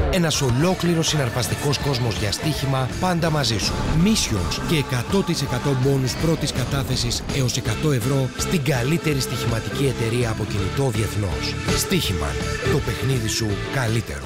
Ένας ολόκληρος συναρπαστικός κόσμος για στοίχημα πάντα μαζί σου. Missions και 100% μπόνους πρώτης κατάθεσης έως 100 ευρώ στην καλύτερη στοιχηματική εταιρεία από κινητό διεθνώς. Στοίχημαν. Το παιχνίδι σου καλύτερο.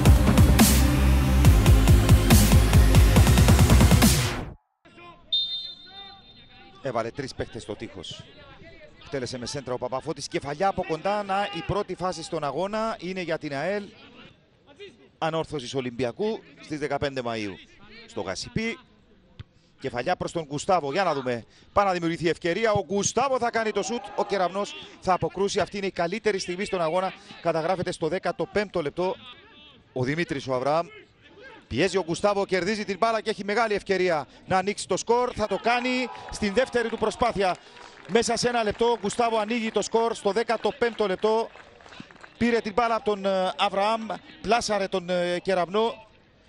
Έβαλε 3 παίχτες στο τείχος. Εκτέλεσε με σέντρα ο Παπαφώτης. Κεφαλιά από κοντά. Η πρώτη φάση στον αγώνα είναι για την ΑΕΛ. Ανόρθωσης Ολυμπιακού στις 15 Μαΐου. Στο Γασιπί. Κεφαλιά προς τον Γκουστάβο. Για να δούμε. Πάει να δημιουργηθεί ευκαιρία. Ο Γκουστάβο θα κάνει το σουτ. Ο Κεραυνός θα αποκρούσει. Αυτή είναι η καλύτερη στιγμή στον αγώνα. Καταγράφεται στο 15ο λεπτό. Ο Δημήτρης ο Αβραάμ. Πιέζει ο Γκουστάβο, κερδίζει την μπάλα και έχει μεγάλη ευκαιρία να ανοίξει το σκορ. Θα το κάνει στην δεύτερη του προσπάθεια. Μέσα σε ένα λεπτό ο Γκουστάβο ανοίγει το σκορ στο 15ο λεπτό. Πήρε την μπάλα από τον Αβραάμ, πλάσαρε τον Κεραυνό.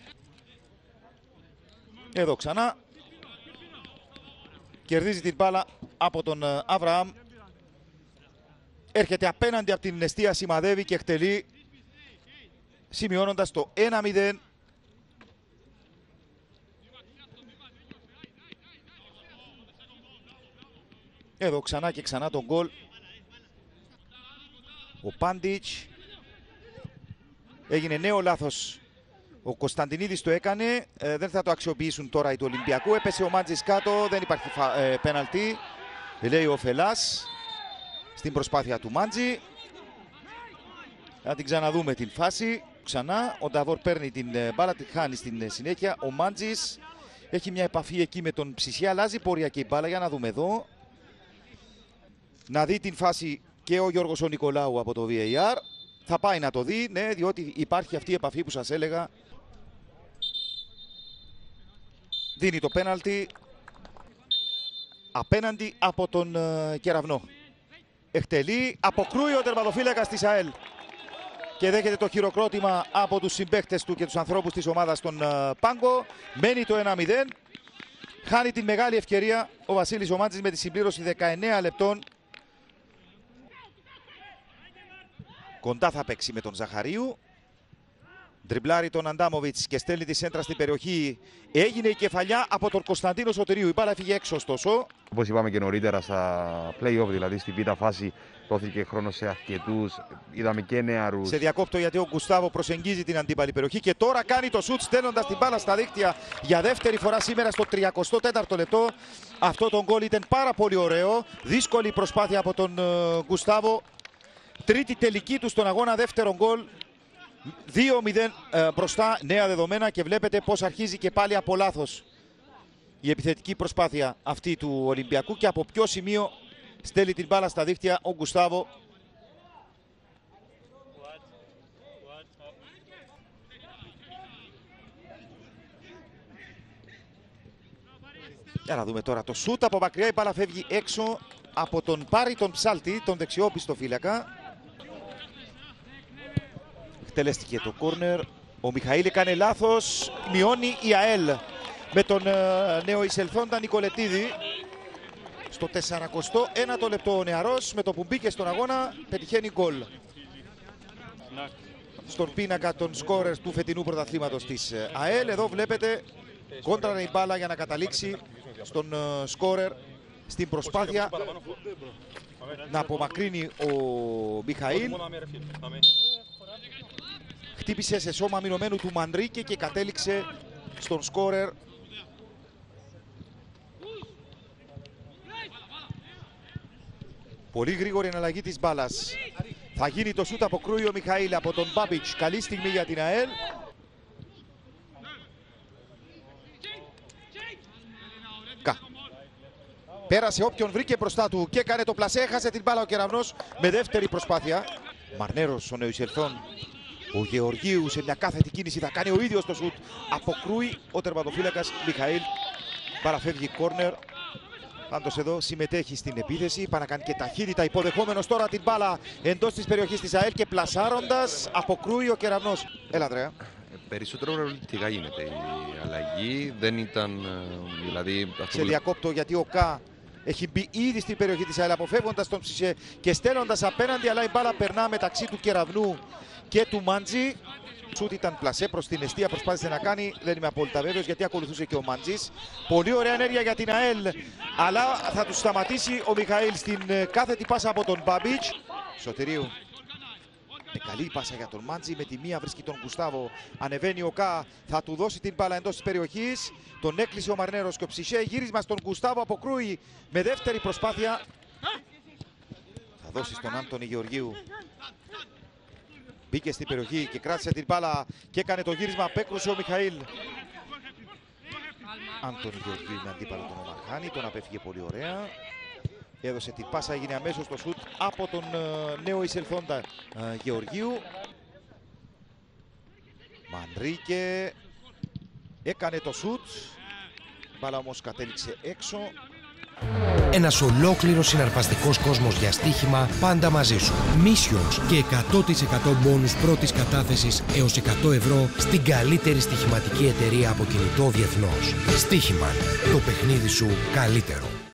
Εδώ ξανά. Κερδίζει την μπάλα από τον Αβραάμ. Έρχεται απέναντι από την εστία, σημαδεύει και εκτελεί, σημειώνοντας το 1-0. Εδώ ξανά και ξανά τον γκολ. Ο Πάντιτς. Έγινε νέο λάθος. Ο Κωνσταντινίδης το έκανε. Δεν θα το αξιοποιήσουν τώρα οι του Ολυμπιακού. Έπεσε ο Μάντζης κάτω. Δεν υπάρχει πέναλτι. Λέει ο Φελάς. Στην προσπάθεια του Μάντζη. Θα την ξαναδούμε την φάση. Ξανά ο Νταβόρ παίρνει την μπάλα. Τη χάνει στην συνέχεια. Ο Μάντζης έχει μια επαφή εκεί με τον Ψησιά. Αλλάζει πορεία και η μπάλα. Για να δούμε εδώ. Να δει την φάση και ο Γιώργος ο Νικολάου από το VAR. Θα πάει να το δει, ναι, διότι υπάρχει αυτή η επαφή που σας έλεγα. Δίνει το πέναλτι απέναντι από τον Κεραυνό. Εκτελεί, αποκρούει ο τερματοφύλακας της ΑΕΛ. Και δέχεται το χειροκρότημα από τους συμπαίκτες του και τους ανθρώπους της ομάδας στον πάγκο. Μένει το 1-0. Χάνει την μεγάλη ευκαιρία ο Βασίλης Ομάντζης με τη συμπλήρωση 19 λεπτών. Κοντά θα παίξει με τον Ζαχαρίου. Ντριμπλάρει τον Αντάμοβιτς και στέλνει τη σέντρα στην περιοχή. Έγινε η κεφαλιά από τον Κωνσταντίνο Σωτηρίου. Η μπάλα έφυγε έξω ωστόσο. Όπως είπαμε και νωρίτερα στα play-off, δηλαδή στη β' φάση, δόθηκε χρόνο σε αρκετούς. Είδαμε και νεαρούς. Σε διακόπτω γιατί ο Γκουστάβο προσεγγίζει την αντίπαλη περιοχή και τώρα κάνει το σουτ στέλνοντας την μπάλα στα δίκτυα για δεύτερη φορά σήμερα στο 34ο λεπτό. Αυτό το γκολ ήταν πάρα πολύ ωραίο. Δύσκολη προσπάθεια από τον Γκουστάβο. Τρίτη τελική του στον αγώνα, δεύτερο γκολ. 2-0 μπροστά, νέα δεδομένα και βλέπετε πως αρχίζει και πάλι από λάθος η επιθετική προσπάθεια αυτή του Ολυμπιακού και από ποιο σημείο στέλνει την μπάλα στα δίχτυα ο Γκουστάβο. Για να δούμε τώρα το σούτ από μακριά, η μπάλα φεύγει έξω από τον Πάρη τον Ψάλτη, τον δεξιόπιστο φύλακα. Εκτελέστηκε το κόρνερ. Ο Μιχαήλ έκανε λάθος. Μειώνει η ΑΕΛ με τον νέο εισελθόντα Νικολετίδη. Στο 41ο λεπτό ο νεαρός με το που μπήκε στον αγώνα πετυχαίνει γκολ. Στον πίνακα των σκόρερ του φετινού πρωταθλήματος της ΑΕΛ. Εδώ βλέπετε κόντραρε η μπάλα για να καταλήξει στον σκόρερ στην προσπάθεια να απομακρύνει ο Μιχαήλ. Χτύπησε σε σώμα μηνωμένου του Μανρίκε και κατέληξε στον σκόρερ. Πολύ γρήγορη εναλλαγή της μπάλας. Θα γίνει το σούτ, αποκρούει ο Μιχαήλ από τον Μπάμπιτς. Καλή στιγμή για την ΑΕΛ. Πέρασε όποιον βρήκε μπροστά του και έκανε το πλασέ. Έχασε την μπάλα ο Κεραυνός με δεύτερη προσπάθεια. Μαρνέρος ο νεοεισελθόν. Ο Γεωργίου σε μια κάθετη κίνηση θα κάνει ο ίδιος το σουτ. Αποκρούει ο τερματοφύλακας Μιχαήλ. Παραφεύγει κόρνερ. Πάντως εδώ συμμετέχει στην επίθεση. Πάει να κάνει και ταχύτητα. Υποδεχόμενος τώρα την μπάλα εντός της περιοχής της ΑΕΛ και πλασάροντας αποκρούει ο Κεραυνός. Έλα Ανδρέα. Περισσότερο προληπτικά γίνεται η αλλαγή. Δεν ήταν δηλαδή... Σε διακόπτω γιατί ο Κα Έχει μπει ήδη στην περιοχή της ΑΕΛ, αποφεύγοντας τον Ψισε και στέλνοντας απέναντι, αλλά η μπάλα περνά μεταξύ του Κεραυνού και του Μάντζη. Σούτ ήταν πλασέ προς την εστία, προσπάθησε να κάνει, δεν είμαι απόλυτα βέβαιος γιατί ακολουθούσε και ο Μάντζης. Πολύ ωραία ενέργεια για την ΑΕΛ, αλλά θα τους σταματήσει ο Μιχαήλ στην κάθετη πάσα από τον Μπάμπιτς. Σωτηρίου. Καλή πάσα για τον Μάντζη, με τη μία βρίσκει τον Γκουστάβο. Ανεβαίνει ο Κα, θα του δώσει την μπάλα εντός της περιοχής. Τον έκλεισε ο Μαρινέρος και ο Ψισε. Γύρισμα στον Γκουστάβο από Κρούι με δεύτερη προσπάθεια. Θα δώσει στον Άντωνη Γεωργίου. Μπήκε στην περιοχή και κράτησε την μπάλα και έκανε το γύρισμα. Απέκρουσε ο Μιχαήλ. Άντωνη Γεωργίου με αντίπαλο τον Ομαρχάνη. Τον απέφυγε πολύ ωραία. Έδωσε την πάσα, έγινε αμέσως το σουτ από τον νέο εισελθόντα Γεωργίου. Μανρίκε έκανε το σουτ. Μπάλα όμως κατέληξε έξω. Ένας ολόκληρος συναρπαστικός κόσμος για στοίχημα πάντα μαζί σου. Missions και 100% μπόνους πρώτης κατάθεσης έως 100 ευρώ στην καλύτερη στοιχηματική εταιρεία από κινητό διεθνώς. Στοίχημαν. Το παιχνίδι σου καλύτερο.